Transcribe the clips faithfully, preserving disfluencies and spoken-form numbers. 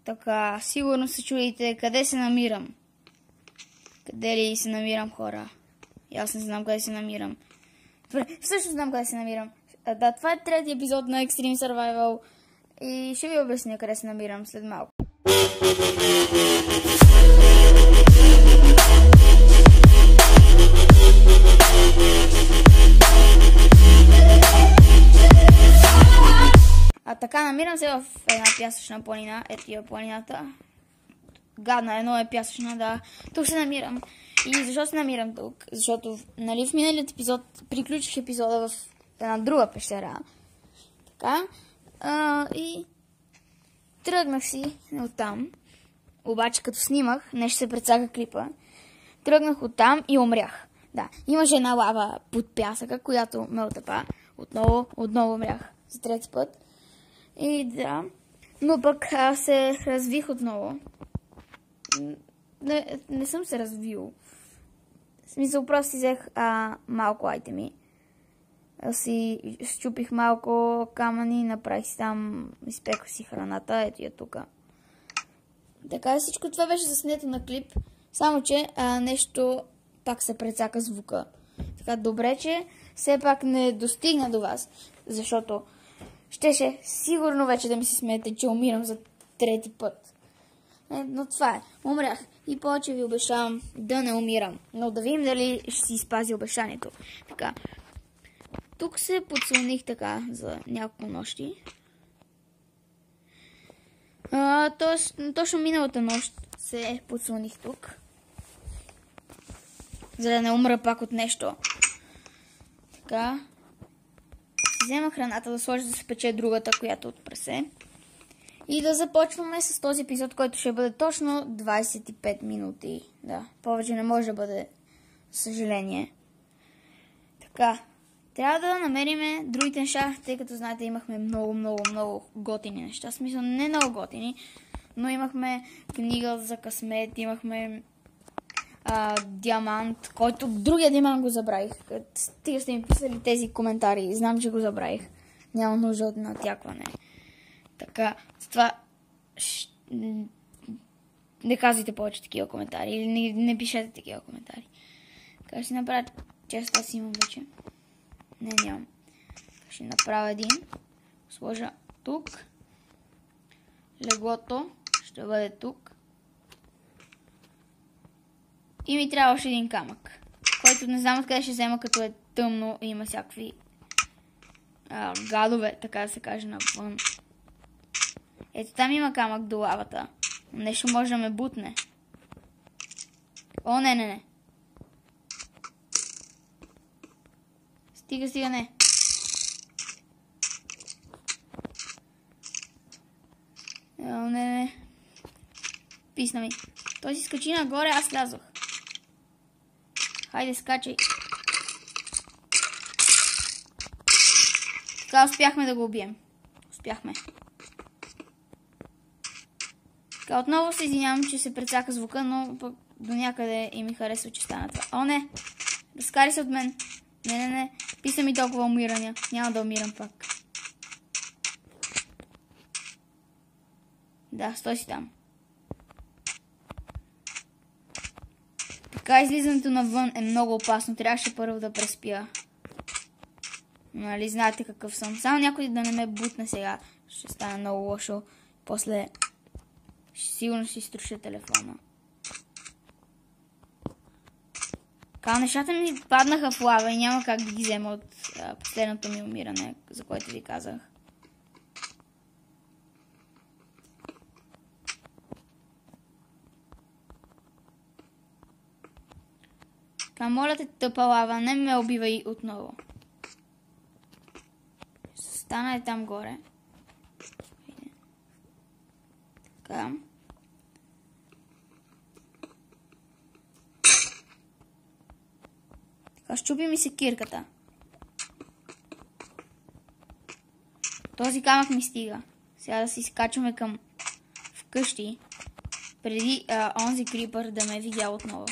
Така, сигурно се чудите къде се намирам. Къде ли се намирам, хора? И аз не знам къде се намирам. Добре, също знам къде се намирам. Да, това е трети епизод на Extreme Survival. И ще ви обясня къде се намирам след малко. А така, намирам се в една пясъчна планина. Ето е планината. Гадна, едно е пясъчна, да. Тук се намирам. И защо се намирам тук? Защото, нали, в миналият епизод приключих епизода в една друга пещера. Така. А, и тръгнах си оттам. Обаче, като снимах, нещо се прецака клипа. Тръгнах оттам и умрях. Да, имаше една лава под пясъка, която ме отъпа. Отново, отново умрях за трети път. И да, но пък а, се развих отново. Не, не съм се развил. В смисъл, просто си взех а, малко айтеми. Си счупих малко камъни, направих си там, изпеках си храната, ето я тук. Така, всичко това беше заснето на клип, само че а, нещо пак се прецака звука. Така, добре, че все пак не достигна до вас, защото щеше сигурно вече да ми се смеете, че умирам за трети път. Е, но това е. Умрях. И повече ви обещавам да не умирам. Но да видим дали ще си изпази обещанието. Така. Тук се подслоних така за няколко нощи. А, тоест, точно миналата нощ се подслоних тук. За да не умра пак от нещо. Така. Взема храната, да сложа да се пече другата, която от прасе. И да започваме с този епизод, който ще бъде точно двайсет и пет минути. Да, повече не може да бъде, съжаление. Така, трябва да намериме другите неща, тъй като знаете, имахме много, много, много готини неща. В смисъл, не много готини, но имахме книга за късмет, имахме а, диамант, който другия диамант го забравих. Стига сте ми писали тези коментари, знам, че го забравих. Няма нужда от натякване. Така, с това ш... не казвайте повече такива коментари или не, не пишете такива коментари. Така ще си направя, често аз имам вече. Не, нямам. Ще направя един. Сложа тук. Леглото ще бъде тук. И ми трябва още един камък, който не знам откъде ще взема, като е тъмно и има всякакви а, гадове, така да се каже, навън. Ето там има камък до лавата. Нещо може да ме бутне. О, не, не, не. Стига, стига, не. О, не, не. Писна ми. Той си скачи нагоре, аз слязох. Хайде, скачай. Така успяхме да го убием. Успяхме. Така, отново се извинявам, че се прецака звука, но пък до някъде и ми харесва, че стана това. О, не! Разкари се от мен. Не, не, не. Писа ми толкова умирания. Няма да умирам пак. Да, стой си там. Така, излизането навън е много опасно. Трябваше първо да преспя. Нали, знаете какъв съм. Само някой да не ме бутне сега. Ще стане много лошо. После сигурно си изтруша телефона. Така, нещата ми паднаха в лава и няма как да ги взема от а, последното ми умиране, за което ви казах. Така, моля те, тъпа лава, не ме убивай отново. Стана е там горе. Така. Така, щупи ми се кирката. Този камък ми стига. Сега да си скачваме към вкъщи, преди а, онзи крипър да ме е видял отново.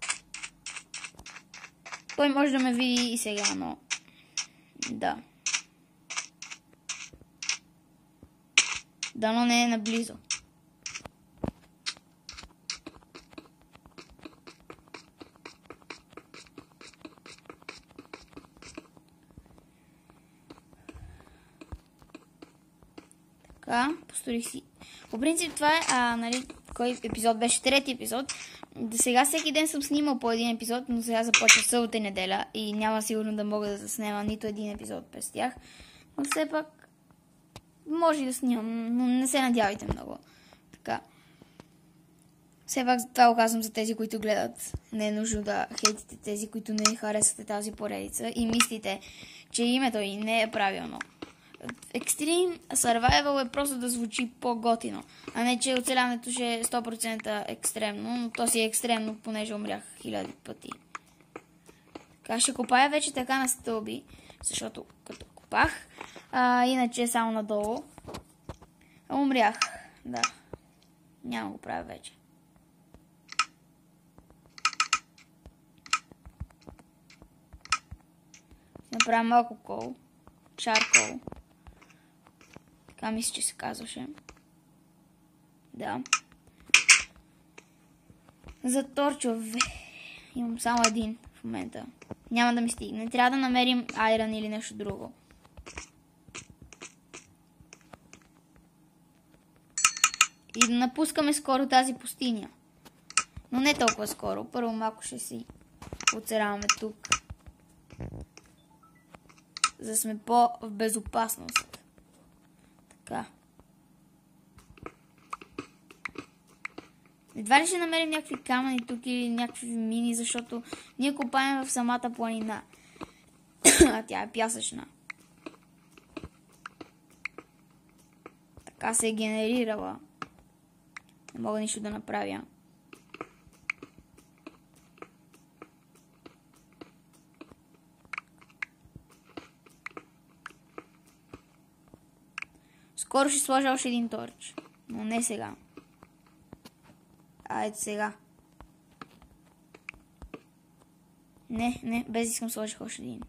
Той може да ме види и сега, но да. Дано не е наблизо. Така, построих си. По принцип това е, а, нали, кой епизод беше? Трети епизод. До сега всеки ден съм снимал по един епизод, но сега започва събота и неделя и няма сигурно да мога да заснема нито един епизод през тях. Но все пак може да снимам, но не се надявайте много. Така. Все пак това го казвам за тези, които гледат. Не е нужно да хейтите тези, които не харесвате тази поредица и мислите, че името и не е правилно. Extreme Survival е просто да звучи по-готино, а не че оцеляването ще е сто процента екстремно, но то си е екстремно, понеже умрях хиляди пъти. Така ще копая вече така на стълби, защото като копах, а, иначе само надолу. Умрях, да. Няма го правя вече. Направя малко кол. Чаркол. Така мисля, че се казваше. Да. За торчове. Имам само един в момента. Няма да ми стигне. Трябва да намерим айрон или нещо друго. И да напускаме скоро тази пустиня. Но не толкова скоро. Първо малко ще си оцеляваме тук. За да сме по-в безопасност. Така. Едва ли ще намерим някакви камъни тук или някакви мини, защото ние копаем в самата планина. А тя е пясъчна. Така се е генерирала. Не мога нищо да направя. Скоро ще сложа още един торч. Но не сега. А ето сега. Не, не, без искам сложих още един.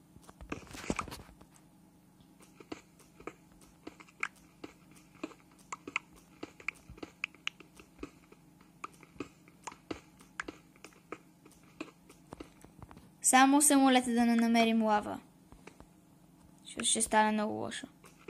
Само се молете да не намерим лава. Ще, ще стане много лошо.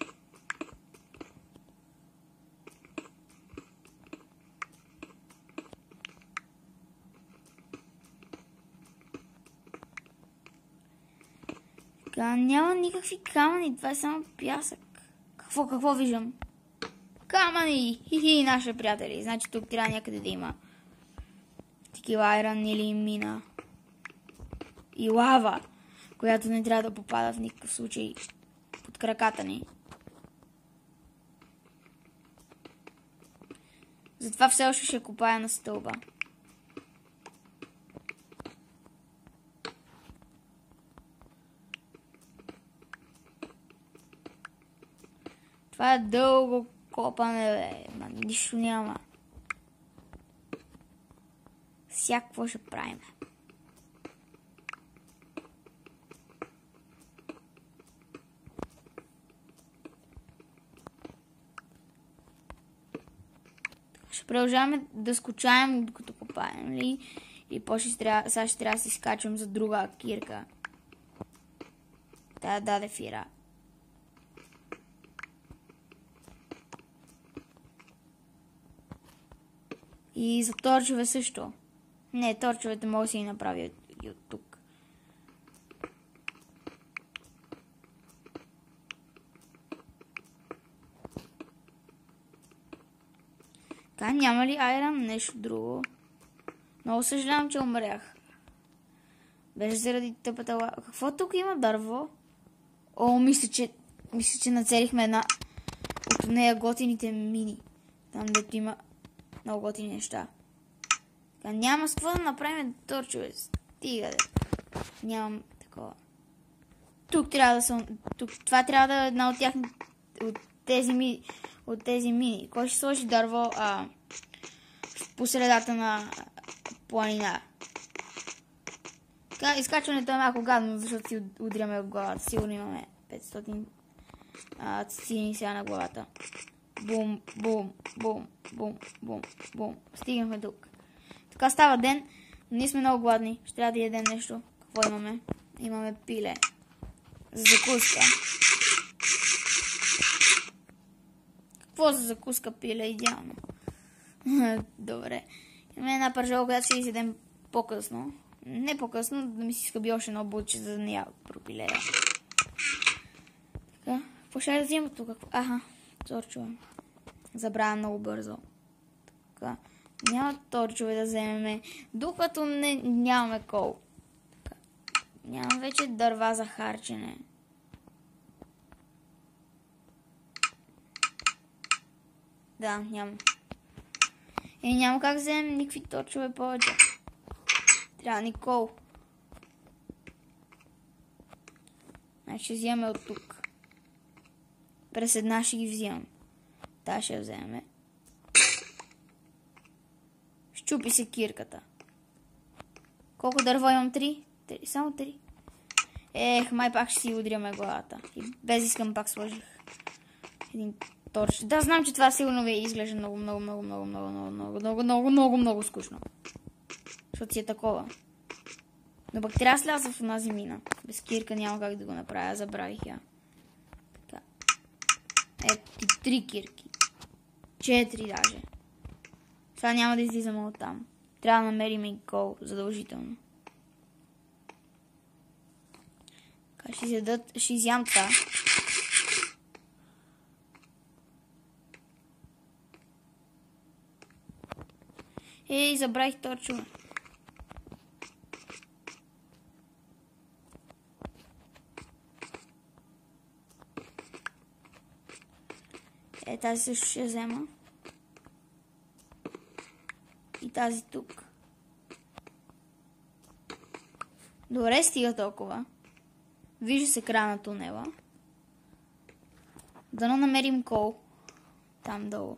Така, няма никакви камъни, това е само пясък. Какво, какво виждам? Камъни! Хи-хи, наши приятели. Значи тук трябва някъде да има такива айрон или мина. И лава, която не трябва да попада в никакъв случай под краката ни. Затова все още ще копая на стълба. Това е дълго копане, бе. Ма нищо няма. Всякакво ще правим. Ще продължаваме да скучаем, докато копаем, нали? И после сега ще трябва да си скачвам за друга кирка. Тя даде фира. И за торчове също. Не, торчовете мога да си ги направя и от тук. Така, няма ли айрон? Нещо друго. Много съжалявам, че умрях. Беше заради тъпата лава. Какво тук има? Дърво? О, мисля, че, мисля, че нацелихме една от нея готините мини. Там, дето има много готини неща. Така, няма с какво да направим торчове. Стига, де. Нямам такова. Тук трябва да съм... Тук, това трябва да е една от тях... От тези мини. От тези мини. Кой ще сложи дърво а, по средата на планина? Така, изкачването е малко гадно, защото си удряме в главата. Сигурно имаме петстотин цицини сега на главата. Бум, бум, бум, бум, бум, бум. Стигнахме тук. Така става ден. Ние сме много гладни. Ще трябва да ядем нещо. Какво имаме? Имаме пиле. За закуска. Какво за закуска пиле? Идеално. Добре. Имаме една пържола, която ще изядем по-късно. Не по-късно, да ми си скъби още едно булче, за да не я пропилея. Така. Какво ще да взема тук? Аха, торчове. Забравя много бързо. Така. Няма торчове да вземем, докато не, нямаме кол. Така. Нямам вече дърва за харчене. Да, нямам. И няма как да вземем никакви торчове повече. Трябва ни кол. Значи ще вземем от тук. През една ще ги вземем. Та ще я вземем. Щупи се кирката. Колко дърво имам? Три? Три. Само три. Ех, май пак ще си удряме главата. И без искам пак сложих един торч. Да, знам, че това сигурно ви изглежда много, много, много, много, много, много, много, много, много, много, много скучно. Защото си е такова. Но пък трябва да сляза в онази мина. Без кирка няма как да го направя. Забравих я. Така. Ето ти три кирки. Четири даже. Сега няма да излизаме от там. Трябва да намерим и кол задължително. Така, ще изядат, ще изям това. Ей, забравих торчове. Е, тази също ще взема. И тази тук. Добре, стига толкова. Вижда се края на тунела. Дано намерим кол. Там долу.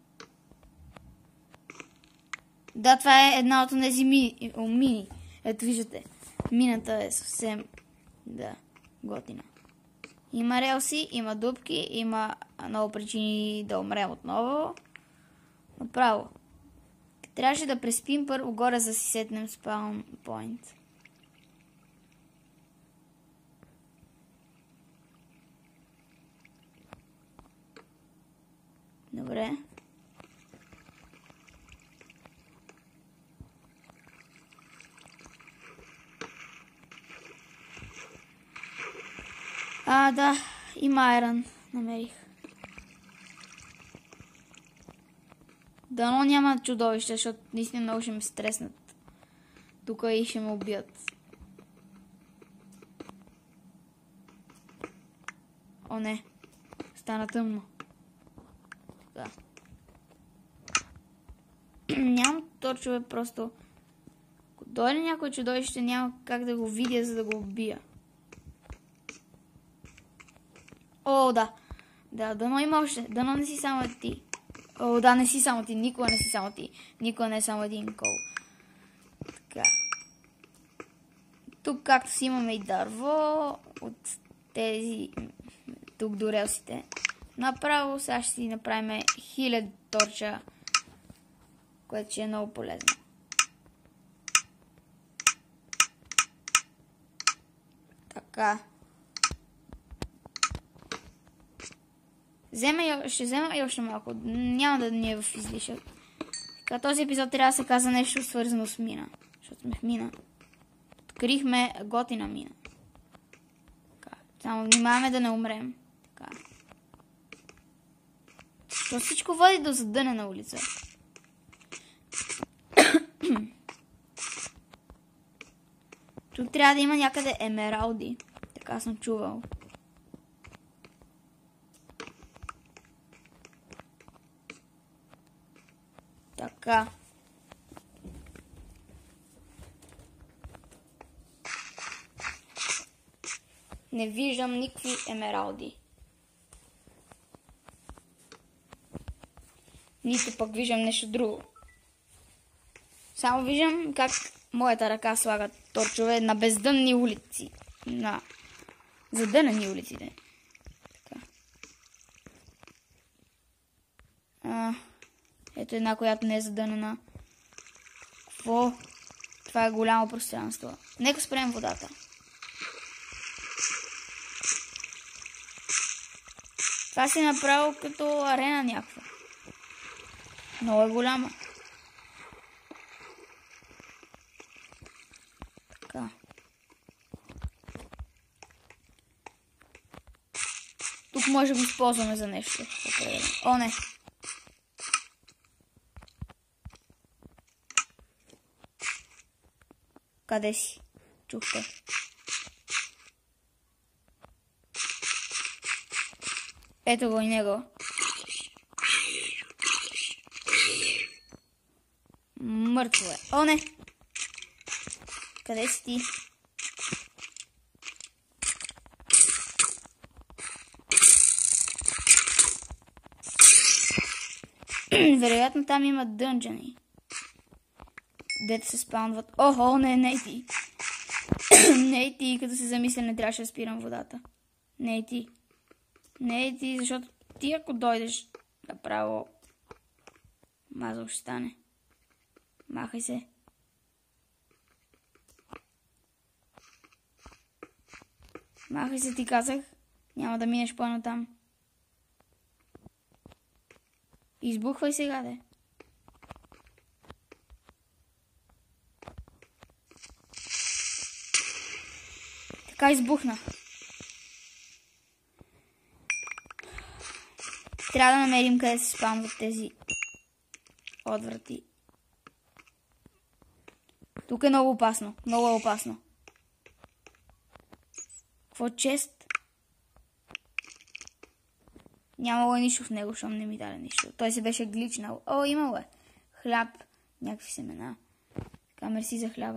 Да, това е една от тези мини. мини. Ето виждате. Мината е съвсем да, готина. Има релси, има дупки, има много причини да умрем отново. Направо. Трябваше да преспим първо горе, за да си сетнем спаун пойнт. Добре. А, да, има айрон. Намерих. Дано няма чудовища, защото наистина много ще ме стреснат. Тук и ще ме убият. О, не. Стана тъмно. Да. Нямам торчове, просто. Ако дойде някой чудовище, няма как да го видя, за да го убия. О, да. Да, дано има още. Дано не си само ти. О, да, не си само ти. Никога не си само ти. Никога не е само един кол. Така. Тук, както си имаме и дърво от тези тук до релсите. Направо сега ще си направим хиляди торча, което ще е много полезно. Така. Взема, ще взема и още малко. Няма да ни е в излишък. Така, този епизод трябва да се казва нещо свързано с мина. Защото сме в мина. Открихме готина мина. Така. Само внимаваме да не умрем. Така. То всичко води до задънена улица. Тук трябва да има някъде емералди. Така съм чувал. Така. Не виждам никакви емералди. Нито пък виждам нещо друго. Само виждам как моята ръка слага торчове на бездънни улици. На задънени улиците. Така. А, ето една, която не е задънена. Какво? Това е голямо пространство. Нека спрем водата. Това си направил като арена някаква. Много е голяма. Така. Тук може да го използваме за нещо. О, не. Къде си? Чухте. Ето го и него. Мъртво е. О, не! Къде си ти? Вероятно там има дънджани. Дето се спаунват. Охо, не, не ти. Не ти, като се замисля, не трябваше да спирам водата. Не ти. Не ти, защото ти ако дойдеш направо, мазъл ще стане. Махай се. Махай се, ти казах. Няма да минеш по-на там. Избухвай сега, де. Така избухна. Трябва да намерим къде се спамват тези отврати. Тук е много опасно. Много е опасно. Какво чест? Нямало е нищо в него, защото не ми даде нищо. Той се беше гличнал. О, имало е. Хляб. Някакви семена. Така, мерси за хляба.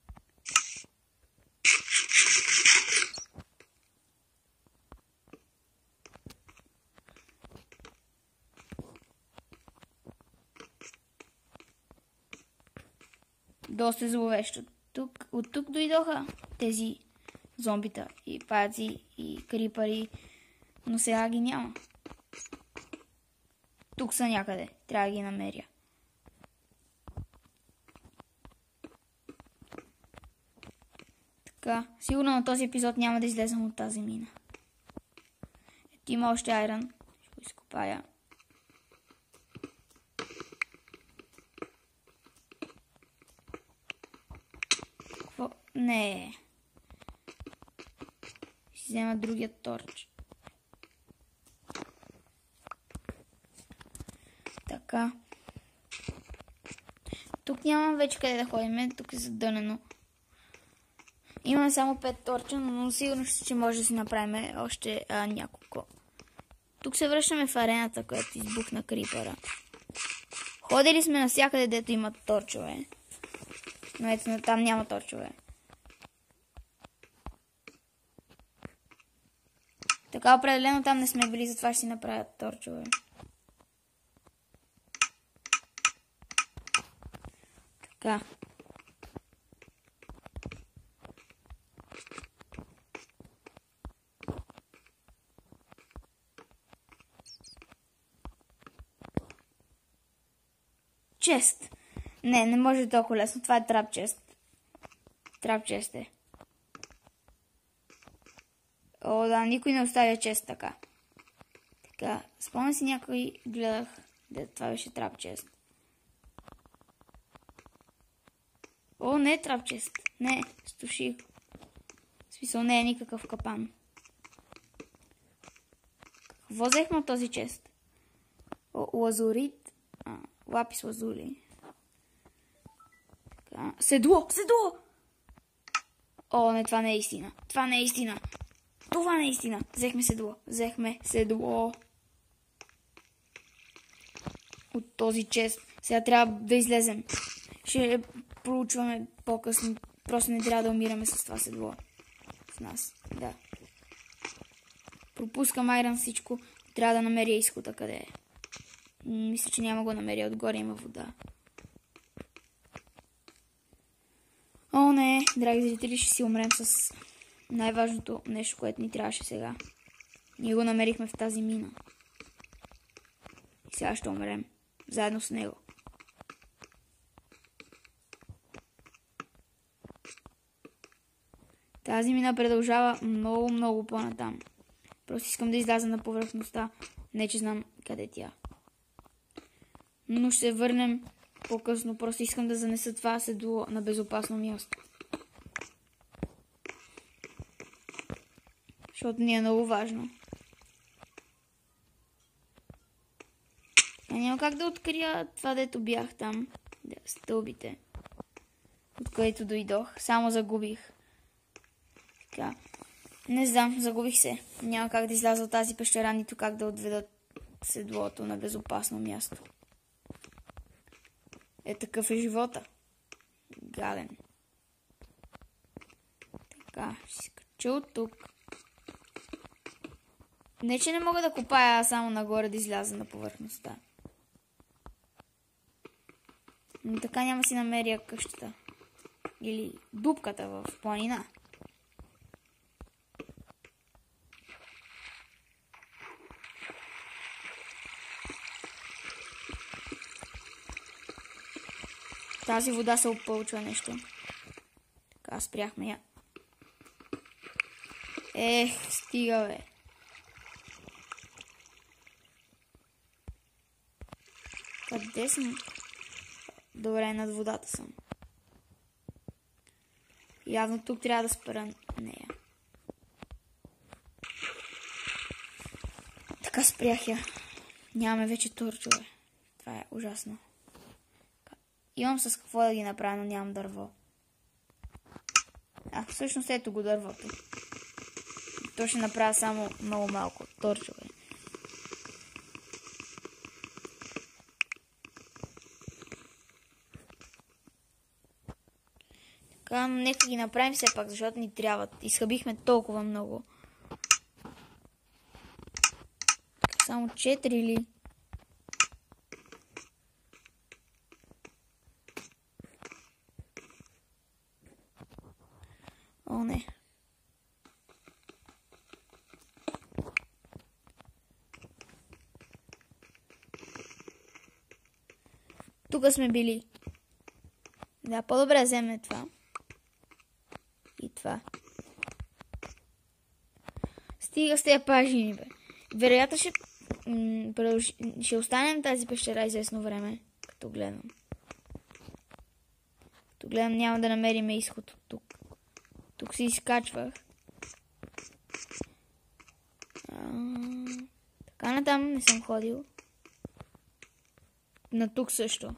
Доста зловещо. Тук, от тук дойдоха тези зомбита и паци и крипари, но сега ги няма. Тук са някъде. Трябва да ги намеря. Така, сигурно на този епизод няма да излезем от тази мина. Ето има още айрън. Ще го изкопая. Какво? Не. Ще взема другия торч. Така. Тук нямам вече къде да ходим. Тук е задънено. Имаме само пет торча, но сигурно ще може да си направим още а, няколко. Тук се връщаме в арената, която избухна крипъра. Ходили сме навсякъде, дето има торчове. Но ето там няма торчове. Така определено там не сме били, затова ще си направят торчове. Така. Чест. Не, не може толкова лесно. Това е трап чест. Трап чест е. О, да, никой не оставя чест така. Така, спомня си някой, гледах, де това беше трап чест. О, не е трап чест. Не, стуших. В смисъл, не е никакъв капан. Какво взехме от този чест? О, лазурит. А, лапис лазури. Така. Седло! Седло! О, не, това не е истина. Това не е истина. Това не е истина. Взехме седло. Взехме седло. От този чест. Сега трябва да излезем. Ще проучваме по-късно. Просто не трябва да умираме с това седло. С нас. Да. Пропускам айран всичко. Трябва да намеря изхода къде е. Мисля, че няма го намеря. Отгоре има вода. О, не. Драги зрители, ще си умрем с най-важното нещо, което ни трябваше сега. Ние го намерихме в тази мина. И сега ще умрем. Заедно с него. Тази мина продължава много, много по-натам. Просто искам да изляза на повърхността. Не, че знам къде тя. Но ще се върнем по-късно. Просто искам да занеса това седло на безопасно място. Защото ни е много важно. А няма как да открия това, дето бях там. Стълбите. От където дойдох. Само загубих. Така. Не знам, загубих се. Няма как да изляза от тази пещера, нито как да отведат седлото на безопасно място. Е, такъв е живота. Гаден. Така, ще си кача от тук. Не, че не мога да копая, а само нагоре да изляза на повърхността. Но така няма си намеря къщата. Или дупката в планина. Тази вода се опълчва нещо. Така, спряхме я. Ех, стига, бе. Къде съм? Добре, над водата съм. Явно тук трябва да спра нея. Така, спрях я. Нямаме вече торчове. Това е ужасно. Имам с какво да ги направя, но нямам дърво. А, всъщност ето го дървото. То ще направя само много малко торчове. Така, нека ги направим все пак, защото ни трябват. Изхъбихме толкова много. Само четири ли? О, не. Тук сме били. Да, по-добре вземе това. И това. Стига с тези пажини, бе. Вероятно ще, ще останем тази пещера известно време, като гледам. Като гледам, няма да намерим изход от тук. Тук се изкачвах. А, така натам не съм ходил. На тук също.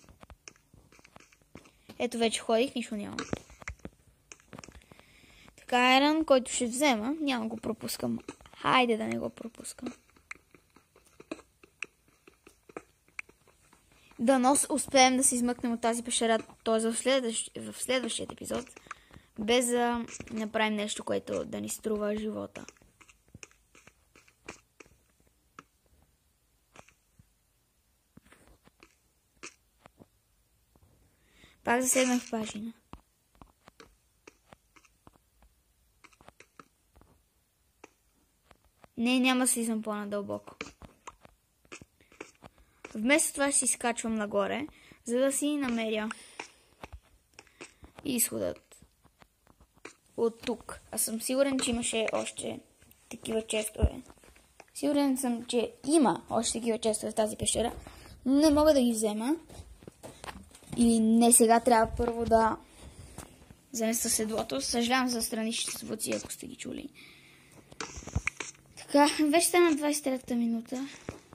Ето вече ходих, нищо няма. Така, еран, който ще взема, няма го пропускам. Хайде да не го пропускам. Дано успеем да се измъкнем от тази пещера, т.е. в, следващ, в следващия епизод, без да направим нещо, което да ни струва живота. Пак заседнах в пажина. Не, няма да слизам по-надълбоко. Вместо това ще си скачвам нагоре, за да си намеря изходът от тук. Аз съм сигурен, че имаше още такива честове. Сигурен съм, че има още такива честове в тази пещера, но не мога да ги взема. Или не, сега трябва първо да занеса седлото. Съжалявам за страничните звуци, ако сте ги чули. Така, вече стана двадесет и трета минута.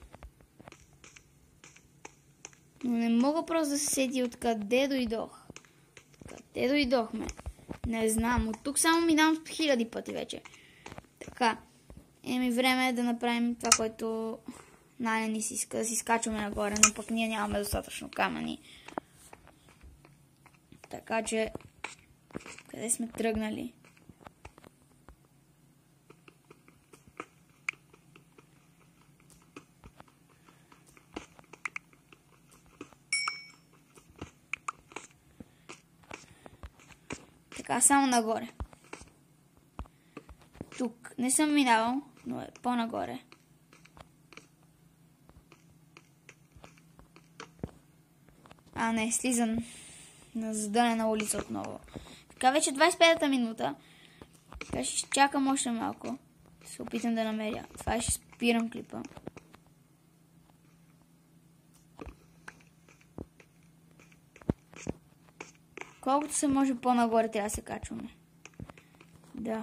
Но не мога просто да се седи откъде дойдох. Къде дойдохме? Не знам. От тук само минавам хиляди пъти вече. Така. Еми време е да направим това, което най ни си иска. Да си скачваме нагоре, но пък ние нямаме достатъчно камъни. Така че... Къде сме тръгнали? Така, само нагоре. Тук не съм минавал, но е по-нагоре. А, не, слизам на задънена улица отново. Така, вече двадесет и пета минута. Така ще чакам още малко. се опитам да намеря. Това е, ще спирам клипа. Колкото се може по-нагоре трябва да се качваме. Да.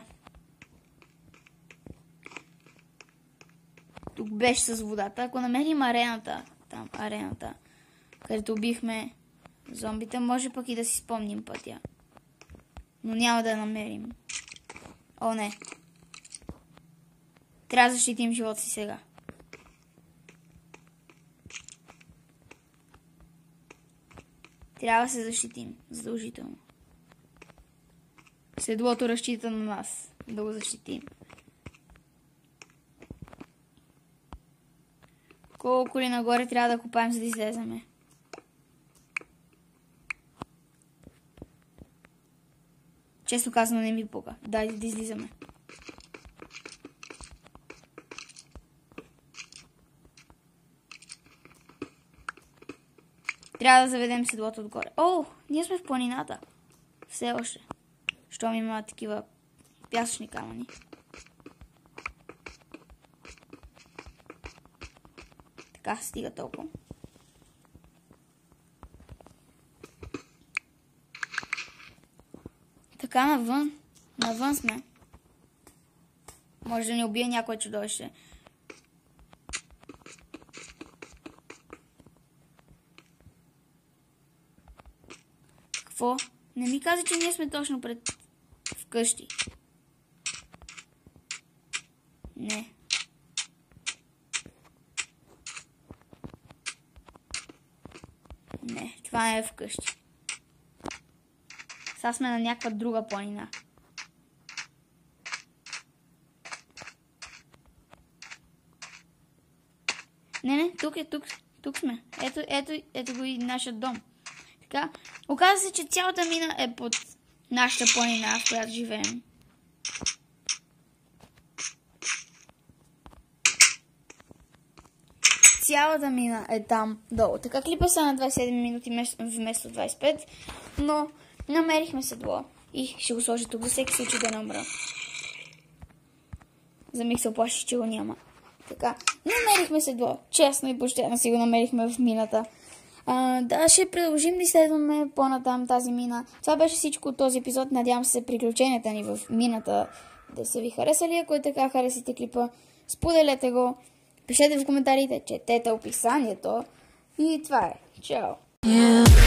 Тук беше с водата. Ако намерим арената, там арената, където убихме зомбите, може пък и да си спомним пътя. Но няма да я намерим. О, не. Трябва да защитим живота си сега. Трябва да се защитим. Задължително. Седлото разчита на нас. Да го защитим. Колко ли нагоре трябва да копаем, за да излеземе? Често казано не ми пука. Дайте да излизаме. Трябва да заведем седлото отгоре. О, ние сме в планината. Все още. Щом има такива пясъчни камъни. Така, стига толкова. Така, навън. Навън сме. Може да ни убие някое чудовище. Какво? Не ми каза, че ние сме точно пред вкъщи. Не. Не, това не е вкъщи. Сега сме на някаква друга планина. Не, не, тук е, тук, тук сме. Ето, ето, ето го и нашия дом. Така, оказва се, че цялата мина е под нашата планина, в която живеем. Цялата мина е там долу. Така клипа са на двайсет и седем минути вместо двайсет и пет, но намерихме седло и ще го сложа тук за всеки случай да не умра. За миг се оплаших, че го няма. Така, намерихме седло. Честно и почтено си го намерихме в мината. А, да, ще продължим да изследваме по-натам тази мина. Това беше всичко от този епизод. Надявам се приключенията ни в мината да са ви харесали. Ако е така, харесайте клипа, споделете го, пишете в коментарите, четете описанието и това е. Чао! Yeah.